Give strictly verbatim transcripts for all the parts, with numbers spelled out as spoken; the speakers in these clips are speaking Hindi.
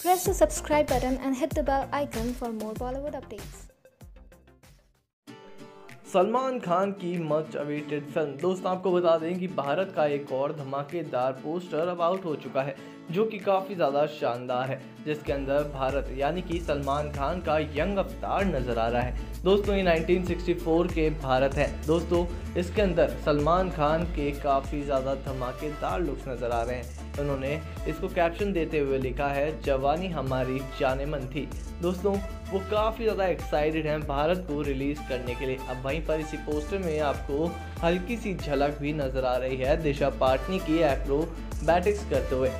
Press the subscribe button and hit the bell icon for more Bollywood updates. Salman Khan की मच अवेटेड फिल्म। दोस्तों आपको बता दें कि भारत का एक और धमाकेदार पोस्टर अब आउट हो चुका है जो कि काफ़ी ज़्यादा शानदार है, जिसके अंदर भारत यानी कि सलमान खान का यंग अवतार नज़र आ रहा है। दोस्तों ये नाइनटीन सिक्सटी फोर के भारत है। दोस्तों इसके अंदर सलमान खान के काफ़ी ज़्यादा धमाकेदार लुक्स नज़र आ रहे हैं। उन्होंने इसको कैप्शन देते हुए लिखा है, जवानी हमारी जाने मन थी। दोस्तों वो काफ़ी ज़्यादा एक्साइटेड हैं भारत को रिलीज़ करने के लिए। अब वहीं पर इसी पोस्टर में आपको हल्की सी झलक भी नज़र आ रही है दिशा पाटनी की एक्रोबैटिक्स करते हुए।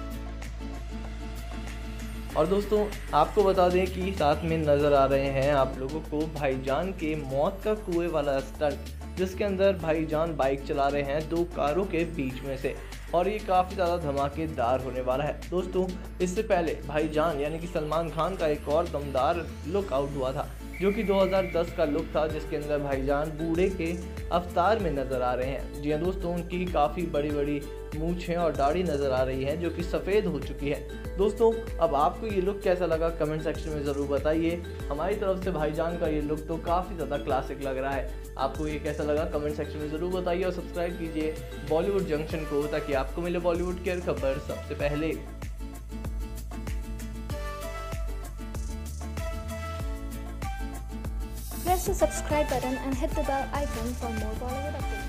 और दोस्तों आपको बता दें कि साथ में नज़र आ रहे हैं आप लोगों को भाईजान के मौत का कुएं वाला स्टंट, जिसके अंदर भाईजान बाइक चला रहे हैं दो कारों के बीच में से, और ये काफ़ी ज़्यादा धमाकेदार होने वाला है। दोस्तों इससे पहले भाईजान यानी कि सलमान खान का एक और दमदार लुक आउट हुआ था जो कि दो हज़ार दस का लुक था, जिसके अंदर भाईजान बूढ़े के अवतार में नज़र आ रहे हैं। जी हाँ दोस्तों, उनकी काफ़ी बड़ी बड़ी मूंछें और दाढ़ी नज़र आ रही है जो कि सफ़ेद हो चुकी है। दोस्तों अब आपको ये लुक कैसा लगा कमेंट सेक्शन में ज़रूर बताइए। हमारी तरफ से भाईजान का ये लुक तो काफ़ी ज़्यादा क्लासिक लग रहा है। आपको ये कैसा लगा कमेंट सेक्शन में ज़रूर बताइए और सब्सक्राइब कीजिए बॉलीवुड जंक्शन को ताकि आपको मिले बॉलीवुड की हर खबर सबसे पहले। Press the subscribe button and hit the bell icon for more Bollywood updates.